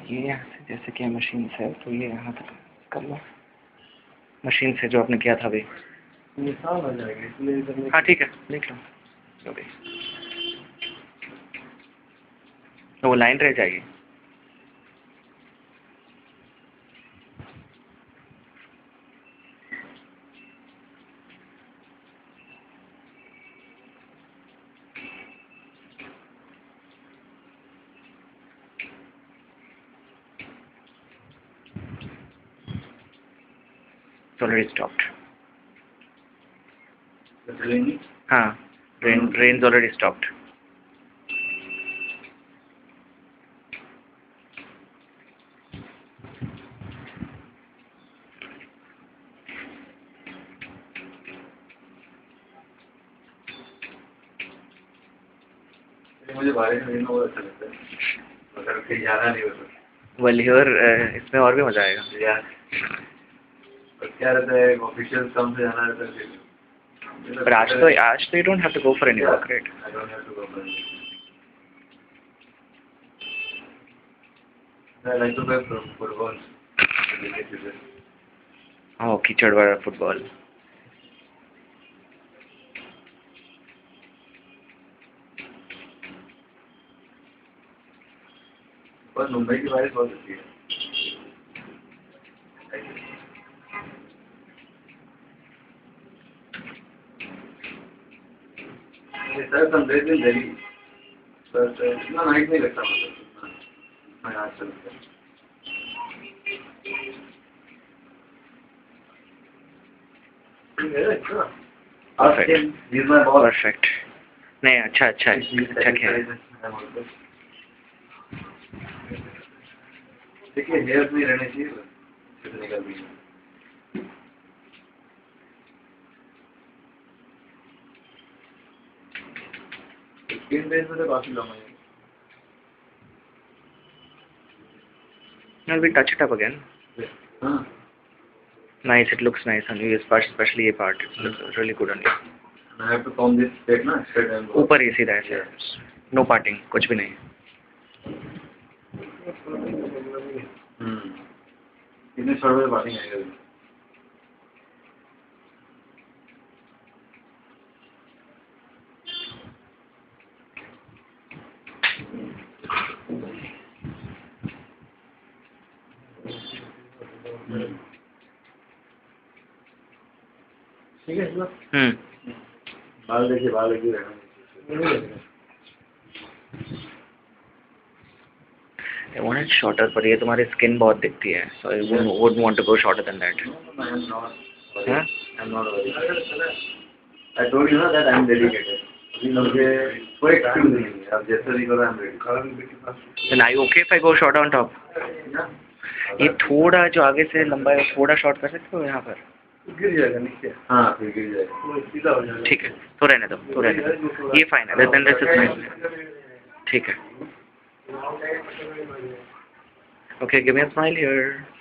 ये यहाँ से जैसे कि मशीन से तो ये यहाँ तक कर लो मशीन से जो आपने किया था अभी। निशान आ जाएगा इसलिए। हाँ ठीक है, देख लो अभी तो वो लाइन रह जाएगी। Already stopped. हाँ, rain's already stopped. मुझे बारिश में बहुत अच्छा लगता है, मगर कहीं जाना नहीं होता। Well here इसमें और भी मजा आएगा यार क्या रहता है, ऑफिशियल काम से जाना रहता है। पर आज तो you don't have to go for any work, right? I don't have to go for any. I like to play football. Oh, कीचड़ वाला फुटबॉल। पर मुंबई की बारिश बहुत अच्छी है। सर कंपेयर टू दिल्ली, पर इतना नाइट नहीं लगता, मतलब मैं आज चलता है। परफेक्ट। नहीं अच्छा अच्छा है, अच्छा क्या है। देखिए हेयर नहीं रहने चाहिए कितने का भी। स्क्रीन बेस में तो काफी लंबा है। Now we touch it up again. हाँ। Nice, it looks nice on you, especially ये part. It looks really good on you. I have to comb this straight ना, straight and ऊपर ही सीधा ऐसे, no parting, कुछ भी नहीं। इतने शॉर्ट में parting आएगा। ठीक है। बाल देखिए रहना। I want it shorter, पर ये तुम्हारी स्किन बहुत दिखती है, so I wouldn't want to go shorter than that. No, I am not. हाँ? I am not worried. I told you that I am dedicated. मुझे कोई excuse नहीं है, आप जैसे भी करो I am ready. Then are you okay if I go shorter on top? ये थोड़ा जो आगे से लंबा है थोड़ा शॉर्ट कर सकते हो यहाँ पर? गिर जाएगा नीचे। हाँ फिर गिर जाएगा, सीधा हो जाएगा। ठीक है, तो रहने दो, ये फाइन है, then this is nice. ठीक है। Okay, give me a smile here.